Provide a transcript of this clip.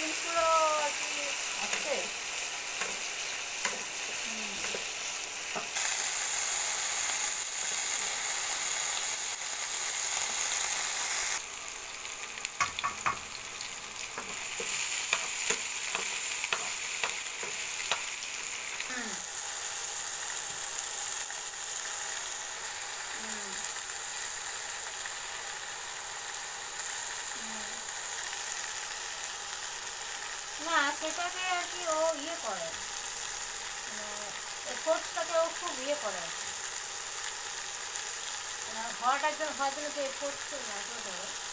পুরো আর কি আছে। না সেটাকে আর কি ও ইয়ে করে, এফোর্টসটাকে ও খুব ইয়ে করে আর কি, হওয়াটার জন্য হওয়ার জন্য যে এফোর্টস লাগে ধরো